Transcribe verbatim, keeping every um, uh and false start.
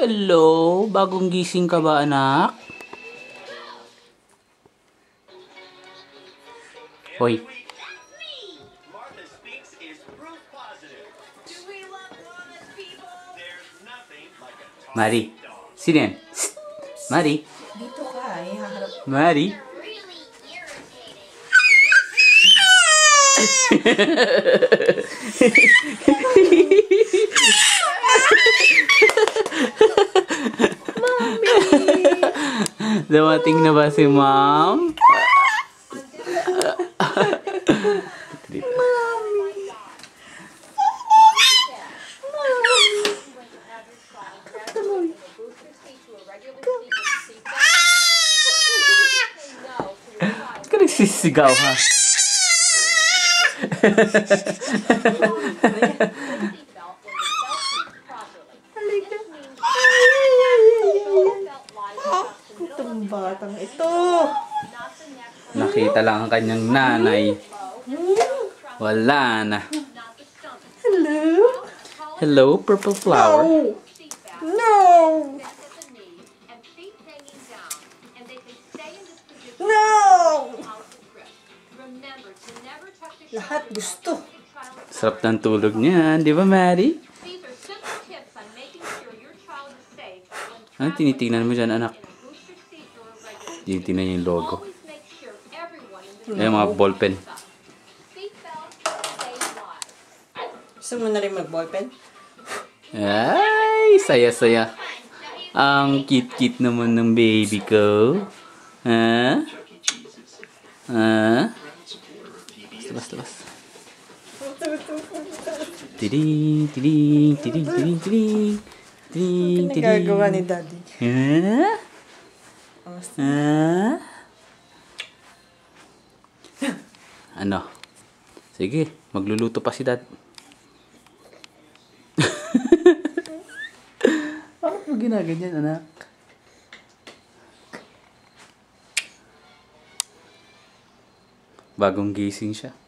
Hello? Bagong gising ka ba, anak? Hoy. Mari. Sino yan? Mari. Dito ka, ihaharap. Mari. Dumating na ba si Mom? Ka nagsisigaw ha? Itong batang ito. Nakita lang ang kanyang nanay. Wala na. Hello? Hello, purple flower. No! No! Lahat gusto. Sarap ng tulog niya, di ba, Mary? Ano tinitingnan mo dyan, anak? Tinitingnan yung logo. Ay, mga ballpen. Gusto mo na rin mag-ballpen? Ay, saya-saya. Ang cute-cute naman ng baby ko. Ha? Ha? Basta, basta. Tiding, tiding, tiding, tiding, tiding. Tiding, tiding. Pinagagawa ni Daddy. Ha? Ha? Ano? Sige, magluluto pa si Dad. Bakit mo ginaganyan, anak? Bagong gising siya.